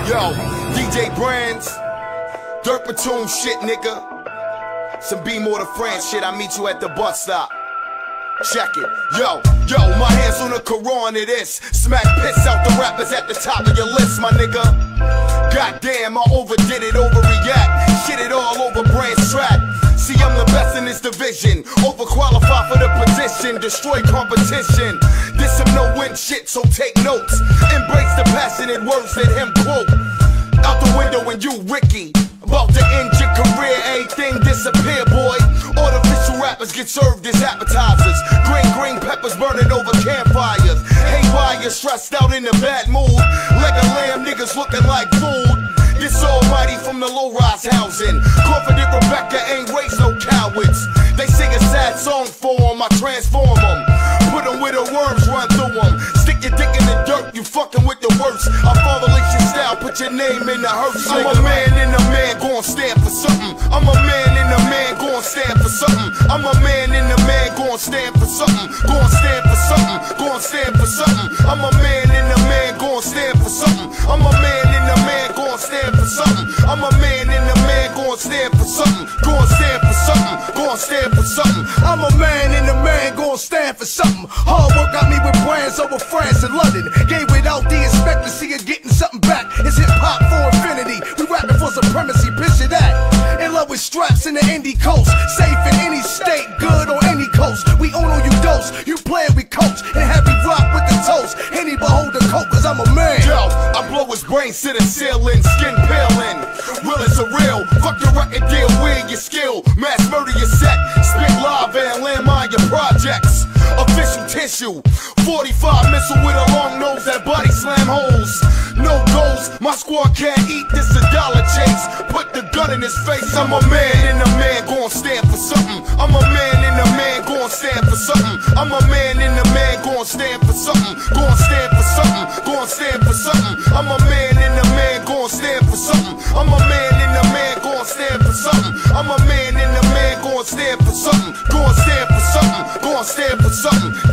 Yo, DJ Brands, Dirt Platoon shit, nigga. Some B more to France shit, I meet you at the bus stop. Check it. Yo, my hands on the Quran, it is. Smack piss out the rappers at the top of your list, my nigga. Goddamn, I overdid it, overreact. Shit it all over Brand's track. See, I'm the best in this division. Overqualified for the position. Destroy competition. This some no-win shit, so take notes. Embrace the passionate words that him quote. Out the window and you, Ricky. About to end your career, everything disappear, boy. Artificial rappers get served as appetizers. Green peppers burning over campfires. Haywire, stressed out in a bad mood. Like a lamb, niggas looking like food. This almighty from the low-rise housing. Confident Rebecca ain't raised no cowards. They sing a sad song for them, I transform them. Put them where the worms run through them. Stick your dick in the dirt, you fucking with the worst. I follow your style, put your name in the hearse. I'm a man and a man gon' stand for something. I'm a man and a man gon' stand for something. I'm a man and a man gon' stand for something. Gon' stand for something, gon' stand for something. I'm a man and a man gon' stand for something. I'm a man and a man gon' stand for something. I'm a man and a man gon' stand for something. Gon' stand for something, gon' stand for something. I'm a man and a man gon' stand for something. Hard work got me with brands over France and London. Gave without the expectancy of getting something back. It's hip hop for infinity. We rapping for supremacy, picture that. In love with straps in the indie coast. Safe in any state, good on any coast. We own on you dose, you playin' we coach. And heavy rock with the toast. Any behold the coke, cause I'm a man. Yo, I blow his brains to the ceiling, skin peeling. Real is a real, fuck your record deal, wear your skill. Mass murder your set, spit lava and landmine your projects. Official tissue, 45 missile with a long nose that body slam holes. No goals, my squad can't eat this a dollar chase. Put the gun in his face, I'm a man and a man gon' stand for something. I'm a man and a man gon' stand for something. I'm a man and a man gon' stand for something. Gon' stand for something, gon' stand for something. I'm a man and a man gon' stand for something. I'm a man and a man gon' stand for something. I'm a man and a man gon' stand for something. Gon' stand for something, gon' stand for something.